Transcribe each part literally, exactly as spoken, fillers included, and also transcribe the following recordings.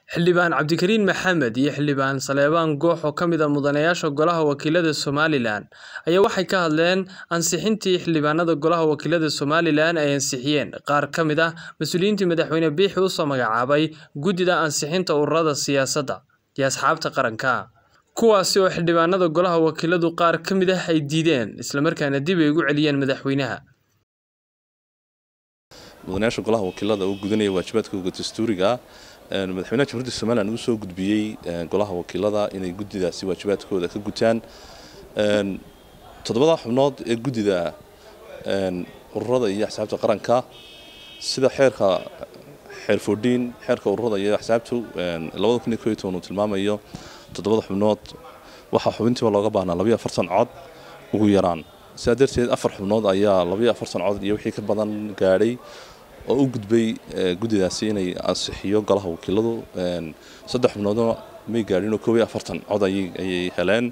xildhibaan Cabdikariin Maxamed iyo xildhibaan Saleebaan Goox oo kamid ah mudanayaasha golaha wakiilada Somaliland ayaa waxay ka hadleen ansixintii xildhibaanada golaha wakiilada Somaliland ay ansixiyeen qaar kamid ah mas'uuliyiinta madaxweyne Biixi uu soo magacaabay gudida ansixinta ururada siyaasadda iyo asxaabta qaranka kuwaasi oo xildhibaanada golaha wakiiladu qaar kamid ah ay diideen isla markaana dib ay ugu celiyeen madaxweynaha mudanayaasha golaha wakiilada uu gudanaya waajibaadkooda dastuuriga madaxweynaha jamhuuriyadda Somaliland uu soo gudbiyay golaha wakiilada inay gudidaasi waajibaadkooda ka gutaan todobada xubnood ee gudida ururada iyo asxaabta qaranka sida xeerka xeer fourteen xeerka ururada iyo asxaabtu laba kun iyo kow iyo toban uu tilmaamayo todobada xubnood waxa xubintii looga baahnaa laba iyo afartan cod ugu yaraan sidaa darteed afar xubnood ayaa laba iyo afartan cod iyo wixii ka badan gaadhay oo u gudbay gudidaasi inay ansixiyo golaha wakiiladu saddex xubnoodna may gaadhin oo kow iyo afartan cod ayay heleen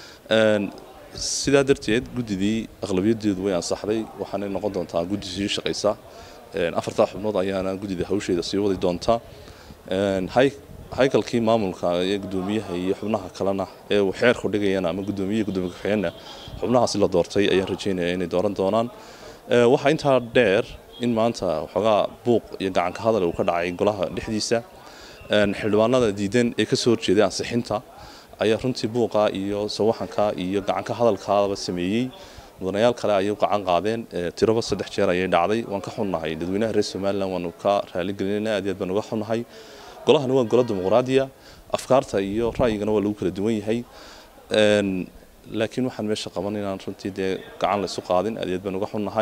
sidaa darteed gudidii aqlabiyadeedu way ansaxday waxaana noqon doontaa gudi sii shaqaysa afarta xubnood ayaana gudida hawsheeda sii wadi doonta hay haykalkii maamulka ee gudoomiyaha iyo xubnaha kalena ee uu xeerku dhigayana ama gudoomiyaha gudoomiyaha xigeenna xubnahaasi la doortay ayaan rajaynayaa inay dooran doonaan waxa inta dheer in maanta waxoogaa buuq iyo gacan ka hadal uu ka dhacay golaha dhexdiisa xildhibaanada diidan ee ka soo horjeeday ansixinta ayaa runtii buuqa iyo sawaxanka iyo gacan ka hadalkaaba sameeyay mudanayaal kale ayay gacan qaadeen tiraba saddex jeer ayay dhacday waan ka xunnahay dadweynaha reer Somaliland waan ka raali gelinaynaa aad iyo aad baan uga xunnahay golahana waa golo dimuqraadiya afkaarta iyo ra'yigana waa lagu kala duwan yahay laakiin waxaan meesha qaban inaan runtii dee gacan la isu qaadin aad iyo aad baan uga xunnahay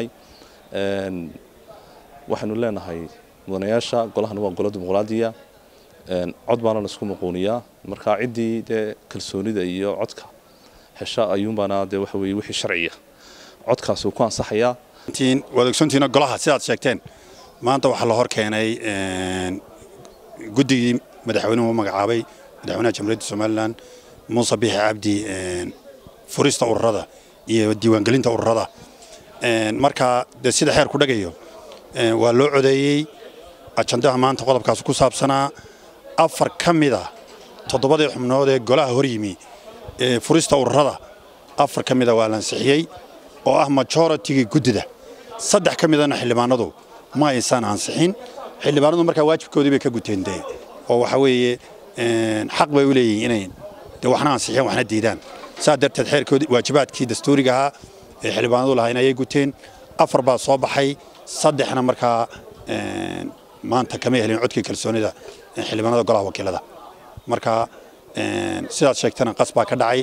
waxaanu leenahay mudanayaasha golahana waa golo dimuqraadiya cod baana la isku muquuniyaa marka cidii dee kalsoonida iyo codka hesha ayuunbaana dee waxa weeye wixii sharciya codkaas uu ku ansaxayaa intiin wadaagsantiina golaha sidaad sheegteen maanta waxaa la hor keenay guddigii madaxweynuhu magacaabay madaxweynaha jamhuuriyadda Somaliland Muuse Biixi Cabdi furista ururada iyo diiwaangelinta ururada marka de sida xeer ku dhagayo waa loo codeeyay ajandaha maanta qodobkaas ku saabsanaa afar kamida toddobadii xubnood ee golaha hor yimi ee furista ururada afar kamida waa la ansixiyay oo ah majority gudida saddex kamidana xildhibaanadu ma aysan ansixin xildhibaanadu marka waajibkoodii bay ka guteen day oo waxa weeye xaq bay u leeyihiin inay de waxna ansixiyaan waxna diidaan saa darteed xeerkoodii waajibaadkii dastuuriga ah ee xildhibaanadu lahayn ayay guteen afar baa soo baxay saddexna marka maanta kama helin codkii kalsoonida xildhibaanada golaha wakiilada marka sidaad sheegtana qas baa ka dhacay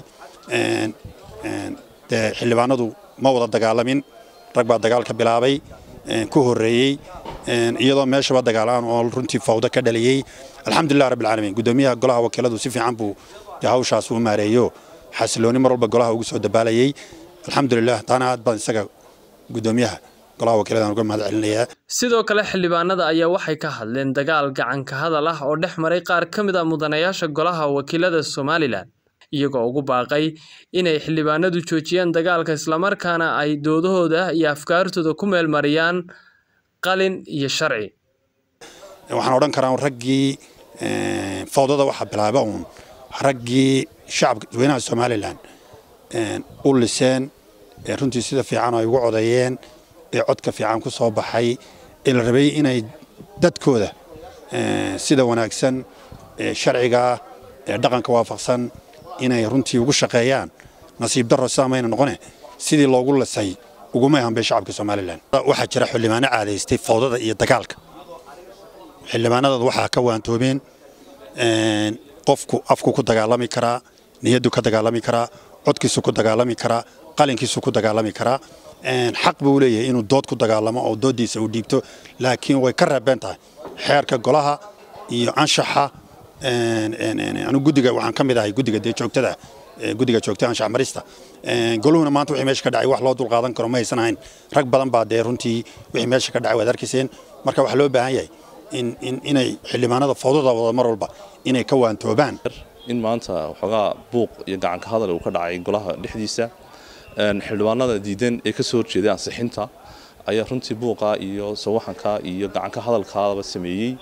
de xildhibaanadu ma wada dagaalamin rag baa dagaal ka bilaabay ku horeeyay iyadoo meeshaba dagaalaan oo runtii fawda ka dhaliyay alxamdulillaah rabbil caalamiin gudoomiyaha golaha wakiiladu si fiican buu hawshaas u maareeyo xasilooni mar walba golaha ugu soo dabaalayay alxamdulillaah taana aad baan isaga gudoomiyaha golaha wakiilada uga mahad celinayaa sidoo kale xildhibaanada ayaa waxay ka hadleen dagaal gacan ka hadal ah oo dhex maray qaar kamid ah mudanayaasha golaha wakiilada Somaliland iyagoo ugu baaqay inay xildhibaanadu joojiyaan dagaalka isla markaana ay doodahooda iyo afkaartooda ku meel mariyaan qalin iyo sharci waxaan oran karaa raggii fawdada waxa bilaabay uun raggii shacabka dadweynaha Somaliland u liseen runtii sida fiican ay ugu codeeyeen ee codka fiican ku soo baxay ee la rabay inay dadkooda sida wanaagsan sharciga ee dhaqanka waafaqsan inay runtii ugu shaqeeyaan nasiib darro saameyn noqone sidii loogu lasay ugu ma ahan shacabka Somaliland waxa jira xildhibaano caadaystay fawdada iyo dagaalka xildhibaanada waxa ka waantoobeen qofku afku ku dagaalami kara niyadu ka dagaalami kara codkiisu ku dagaalami kara qalinkiisu ku dagaalami kara xaq buu leeyahay inuu dood ku dagaalamo oo doodiisa u dhiibto laakiin way ka reebeen tahay xeerka golaha iyo anshaxa anu gudiga waxaan kamid ahay gudiga de joogtada gudiga joogtada anshax marista goluhuna maanta wixii meesha ka dhacay wax loo dul qaadan karo ma haysan ahayn rag badan baa de runtii wixii meesha ka dhacay wada arkiseen marka waxa loo baahan yahay in in inay xildhibaanada fawdada wada mar walba inay ka waantoobaan in maanta waxoogaa buuq iyo gacan ka hadal uu ka dhacay golaha dhexdiisa xildhibaanada diidan ee ka soo horjeeday ansixinta ayaa runtii buuqa iyo sawaxanka iyo gacan ka hadalkaaba sameeyay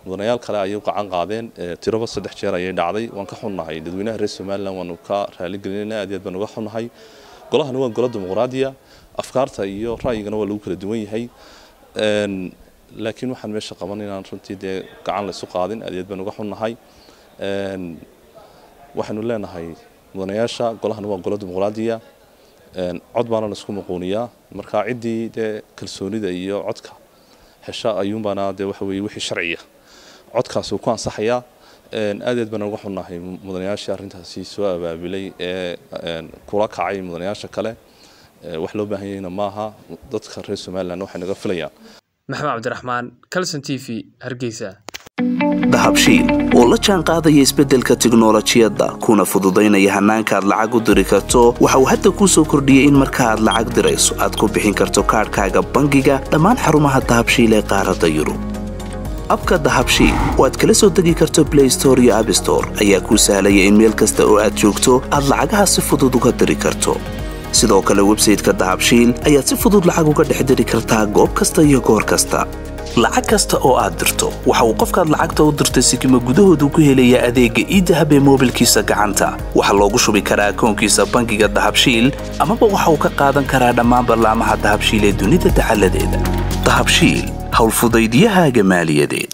mudanayaal kale ayay gacan qaadeen tiraba saddex jeer ayay dhacday waan ka xunnahay dadweynaha reer Soomaaliland waan ka raali gelinaynaa aad baan uga xunnahay golahana waa golo dimuqraadiya afkaarta iyo raayigana waa lagu kala duwan yahay een laakiin waxaan meesha qabanayna runtii de gacan la soo qaadin aad baan uga xunnahay een waxaanu leenahay mudanayaasha golahana waa golo dimuqraadiya een cod baan la isku muquuniyaa marka cidii de kalsoonida iyo codka hesha ayuun baana de waxa weeye wixii sharciya codkaas uu ku ansaxaya een aad baan uga xunnahay mudanayaasha arrintaasi soo abaabilay ee kula kacay mudanayaasha kale wax loo baahan yahay maaha dadka reer Soomaaliland waxa naga filayaan maxamed cabdiraxmaan Kalson T V Hargeysa dahabshiil oo la jaan qaadaya isbeddelka tiknoolajiyadda kuna fududeynaya hanaanka aad lacag u diri karto waxa uu hadda ku soo kordhiyay in marka aad lacag dirayso aad ku bixin karto kaarkaaga bangiga dhammaan xarumaha dahabshiil ee qaaradda Yurub abka dahabshiil oo aad kala soo degi karto Play Store iyo App Store ayaa kuu sahlaya in meel kasta oo aad joogto aad lacagaha si fudud uga diri karto sidoo kale website-ka dahabshiil ayaad si fudud lacag uga dhex diri kartaa goob kasta iyo goor kasta lacag kasta oo aad dirto waxa uu qofkaad lacagta u dirtay sikimo gudahoodu ku helaya adeegga e-dahab ee moobilkiisa gacanta waxa loogu shubi karaa akoonkiisa bangiga dahabshiil amaba waxa uu ka qaadan karaa dhammaan barnaamijyada dahabshiil ee dunida dacaladeeda dahabshiil hawl fudaydiyahaaga maaliyadeed